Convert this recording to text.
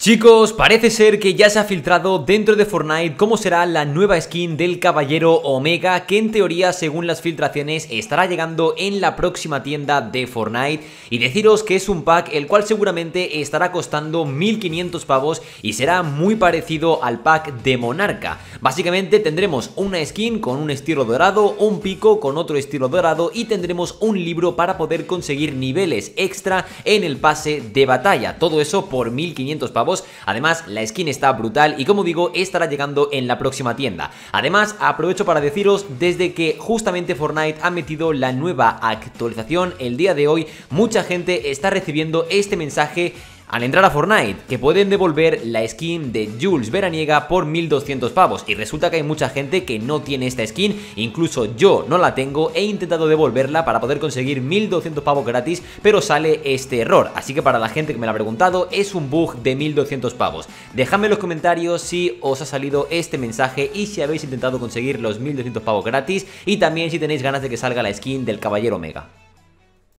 Chicos, parece ser que ya se ha filtrado dentro de Fortnite cómo será la nueva skin del Caballero Omega, que en teoría, según las filtraciones, estará llegando en la próxima tienda de Fortnite. Y deciros que es un pack el cual seguramente estará costando 1500 pavos y será muy parecido al pack de Monarca. Básicamente tendremos una skin con un estilo dorado, un pico con otro estilo dorado y tendremos un libro para poder conseguir niveles extra en el pase de batalla. Todo eso por 1500 pavos. Además, la skin está brutal y, como digo, estará llegando en la próxima tienda. Además, aprovecho para deciros, desde que justamente Fortnite ha metido la nueva actualización el día de hoy, mucha gente está recibiendo este mensaje al entrar a Fortnite, que pueden devolver la skin de Jules veraniega por 1200 pavos. Y resulta que hay mucha gente que no tiene esta skin, incluso yo no la tengo, he intentado devolverla para poder conseguir 1200 pavos gratis, pero sale este error. Así que para la gente que me lo ha preguntado, es un bug de 1200 pavos. Dejadme en los comentarios si os ha salido este mensaje y si habéis intentado conseguir los 1200 pavos gratis, y también si tenéis ganas de que salga la skin del Caballero Omega.